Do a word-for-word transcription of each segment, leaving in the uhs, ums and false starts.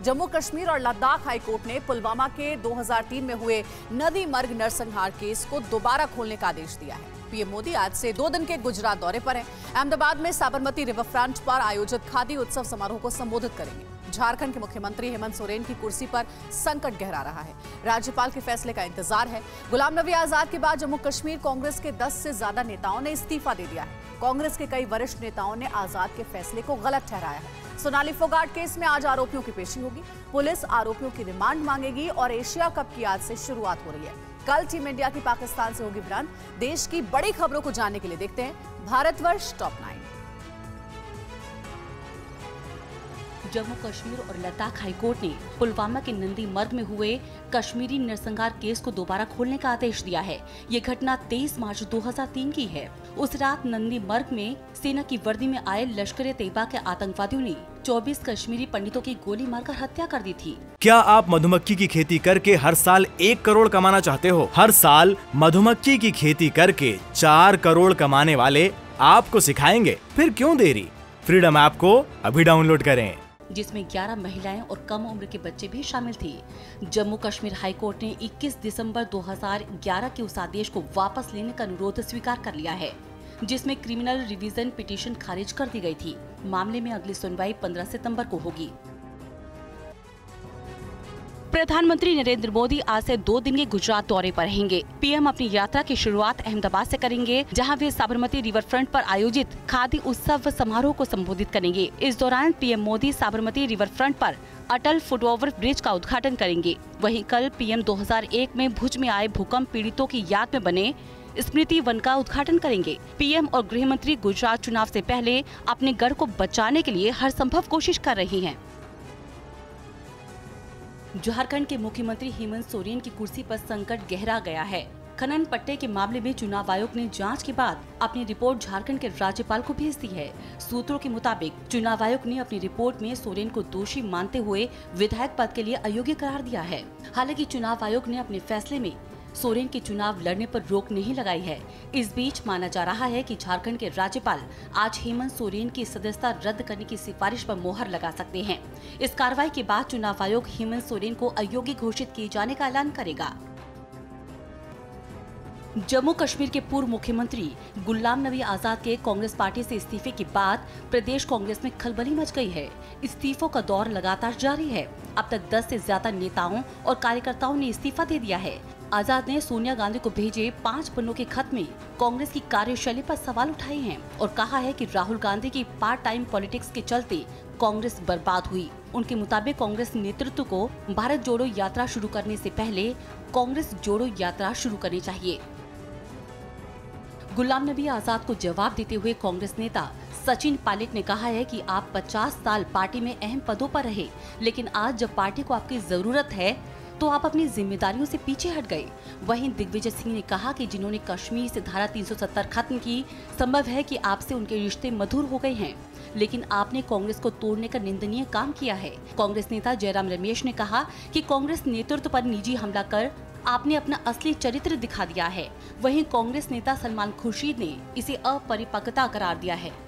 जम्मू कश्मीर और लद्दाख हाईकोर्ट ने पुलवामा के दो हज़ार तीन में हुए नदी मर्ग नरसंहार केस को दोबारा खोलने का आदेश दिया है। पीएम मोदी आज से दो दिन के गुजरात दौरे पर हैं। अहमदाबाद में साबरमती रिवर फ्रंट पर आयोजित खादी उत्सव समारोह को संबोधित करेंगे। झारखंड के मुख्यमंत्री हेमंत सोरेन की कुर्सी पर संकट गहरा रहा है। राज्यपाल के फैसले का इंतजार है। गुलाम नबी आजाद के बाद जम्मू कश्मीर कांग्रेस के दस से ज्यादा नेताओं ने इस्तीफा दे दिया है। कांग्रेस के कई वरिष्ठ नेताओं ने आजाद के फैसले को गलत ठहराया है। सोनाली फोगाट केस में आज आरोपियों की पेशी होगी। पुलिस आरोपियों की रिमांड मांगेगी और एशिया कप की आज से शुरुआत हो रही है। कल टीम इंडिया की पाकिस्तान से होगी भिड़ंत। देश की बड़ी खबरों को जानने के लिए देखते हैं भारतवर्ष टॉप नाइन। जम्मू कश्मीर और लद्दाख हाईकोर्ट ने पुलवामा के नंदी मर्ग में हुए कश्मीरी नरसंहार केस को दोबारा खोलने का आदेश दिया है। ये घटना तेईस मार्च दो हज़ार तीन की है। उस रात नंदी मर्ग में सेना की वर्दी में आए लश्कर ए तैयबा के आतंकवादियों ने चौबीस कश्मीरी पंडितों की गोली मारकर हत्या कर दी थी। क्या आप मधुमक्खी की खेती करके हर साल एक करोड़ कमाना चाहते हो? हर साल मधुमक्खी की खेती करके चार करोड़ कमाने वाले आपको सिखाएंगे। फिर क्यों देरी? फ्रीडम ऐप को अभी डाउनलोड करें। जिसमें ग्यारह महिलाएं और कम उम्र के बच्चे भी शामिल थे। जम्मू कश्मीर हाईकोर्ट ने इक्कीस दिसंबर दो हज़ार ग्यारह के उस आदेश को वापस लेने का अनुरोध स्वीकार कर लिया है, जिसमें क्रिमिनल रिवीजन पिटीशन खारिज कर दी गई थी। मामले में अगली सुनवाई पंद्रह सितंबर को होगी। प्रधानमंत्री नरेंद्र मोदी आज से दो दिन के गुजरात दौरे पर रहेंगे। पीएम अपनी यात्रा की शुरुआत अहमदाबाद से करेंगे, जहां वे साबरमती रिवर फ्रंट पर आयोजित खादी उत्सव समारोह को संबोधित करेंगे। इस दौरान PM Modi Sabarmati river front पर अटल फुटओवर ब्रिज का उद्घाटन करेंगे। वहीं कल पीएम दो हज़ार एक में भुज में आए भूकंप पीड़ितों की याद में बने स्मृति वन का उद्घाटन करेंगे। पीएम और गृह मंत्री गुजरात चुनाव से पहले अपने गढ़ को बचाने के लिए हर संभव कोशिश कर रही हैं। झारखंड के मुख्यमंत्री हेमंत सोरेन की कुर्सी पर संकट गहरा गया है। खनन पट्टे के मामले में चुनाव आयोग ने जांच के बाद अपनी रिपोर्ट झारखंड के राज्यपाल को भेज दी है। सूत्रों के मुताबिक चुनाव आयोग ने अपनी रिपोर्ट में सोरेन को दोषी मानते हुए विधायक पद के लिए अयोग्य करार दिया है। हालांकि चुनाव आयोग ने अपने फैसले में सोरेन के चुनाव लड़ने पर रोक नहीं लगाई है। इस बीच माना जा रहा है कि झारखंड के राज्यपाल आज हेमंत सोरेन की सदस्यता रद्द करने की सिफारिश पर मोहर लगा सकते हैं। इस कार्रवाई के बाद चुनाव आयोग हेमंत सोरेन को अयोग्य घोषित किए जाने का ऐलान करेगा। जम्मू कश्मीर के पूर्व मुख्यमंत्री गुलाम नबी आजाद के कांग्रेस पार्टी से इस्तीफे के बाद प्रदेश कांग्रेस में खलबली मच गई है। इस्तीफों का दौर लगातार जारी है। अब तक दस से ज्यादा नेताओं और कार्यकर्ताओं ने इस्तीफा दे दिया है। आजाद ने सोनिया गांधी को भेजे पाँच पन्नों के खत में कांग्रेस की कार्यशैली पर सवाल उठाए हैं और कहा है कि राहुल गांधी की पार्ट टाइम पॉलिटिक्स के चलते कांग्रेस बर्बाद हुई। उनके मुताबिक कांग्रेस नेतृत्व को भारत जोड़ो यात्रा शुरू करने से पहले कांग्रेस जोड़ो यात्रा शुरू करनी चाहिए। गुलाम नबी आजाद को जवाब देते हुए कांग्रेस नेता सचिन पायलट ने कहा है कि आप पचास साल पार्टी में अहम पदों पर रहे, लेकिन आज जब पार्टी को आपकी जरूरत है तो आप अपनी जिम्मेदारियों से पीछे हट गए। वहीं दिग्विजय सिंह ने कहा कि जिन्होंने कश्मीर से धारा तीन सौ सत्तर खत्म की, संभव है कि आपसे उनके रिश्ते मधुर हो गए हैं, लेकिन आपने कांग्रेस को तोड़ने का निंदनीय काम किया है। कांग्रेस नेता जयराम रमेश ने कहा कि कांग्रेस नेतृत्व पर निजी हमला कर आपने अपना असली चरित्र दिखा दिया है। वहीं कांग्रेस नेता सलमान खुर्शीद ने इसे अपरिपक्वता करार दिया है।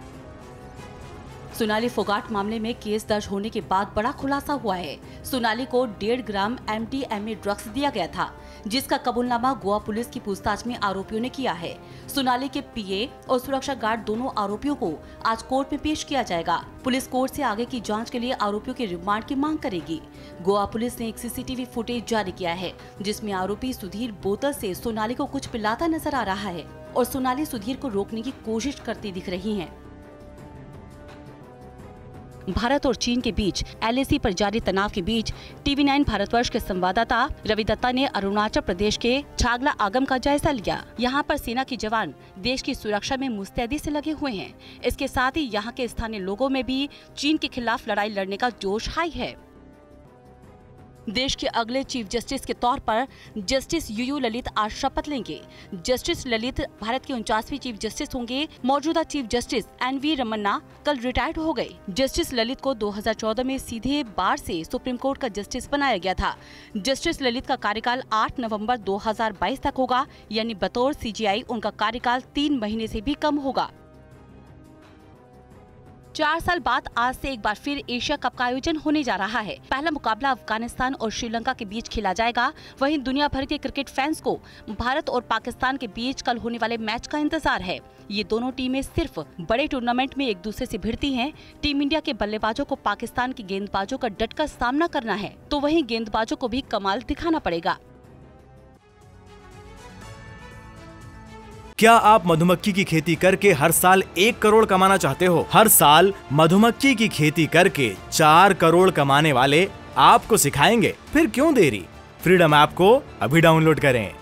सोनाली फोगाट मामले में केस दर्ज होने के बाद बड़ा खुलासा हुआ है। सोनाली को डेढ़ gram M D M A drugs दिया गया था, जिसका कबूलनामा गोवा पुलिस की पूछताछ में आरोपियों ने किया है। सोनाली के पीए और सुरक्षा गार्ड दोनों आरोपियों को आज कोर्ट में पेश किया जाएगा। पुलिस कोर्ट से आगे की जांच के लिए आरोपियों के रिमांड की मांग करेगी। गोवा पुलिस ने एक सीसीटीवी फुटेज जारी किया है, जिसमें आरोपी सुधीर बोतल से सोनाली को कुछ पिलाता नजर आ रहा है और सोनाली सुधीर को रोकने की कोशिश करती दिख रही है। भारत और चीन के बीच एल ए सी पर जारी तनाव के बीच टीवी नाइन भारतवर्ष के संवाददाता रवि दत्ता ने अरुणाचल प्रदेश के छागला आगम का जायजा लिया। यहाँ पर सेना के जवान देश की सुरक्षा में मुस्तैदी से लगे हुए हैं। इसके साथ ही यहाँ के स्थानीय लोगों में भी चीन के खिलाफ लड़ाई लड़ने का जोश हाई है। देश के अगले चीफ जस्टिस के तौर पर जस्टिस यू यू ललित आज शपथ लेंगे। जस्टिस ललित भारत के उनचासवीं चीफ जस्टिस होंगे। मौजूदा chief justice N V Ramana कल रिटायर्ड हो गए। जस्टिस ललित को दो हज़ार चौदह में सीधे बार से सुप्रीम कोर्ट का जस्टिस बनाया गया था। जस्टिस ललित का कार्यकाल आठ नवंबर दो हज़ार बाईस तक होगा, यानी बतौर सी जी आई उनका कार्यकाल तीन महीने से भी कम होगा। चार साल बाद आज से एक बार फिर एशिया कप का आयोजन होने जा रहा है। पहला मुकाबला अफगानिस्तान और श्रीलंका के बीच खेला जाएगा। वहीं दुनिया भर के क्रिकेट फैंस को भारत और पाकिस्तान के बीच कल होने वाले मैच का इंतजार है। ये दोनों टीमें सिर्फ बड़े टूर्नामेंट में एक दूसरे से भिड़ती हैं। टीम इंडिया के बल्लेबाजों को पाकिस्तान के गेंदबाजों का डटकर सामना करना है, तो वहीं गेंदबाजों को भी कमाल दिखाना पड़ेगा। क्या आप मधुमक्खी की खेती करके हर साल एक करोड़ कमाना चाहते हो? हर साल मधुमक्खी की खेती करके चार करोड़ कमाने वाले आपको सिखाएंगे। फिर क्यों देरी? फ्रीडम ऐप को अभी डाउनलोड करें।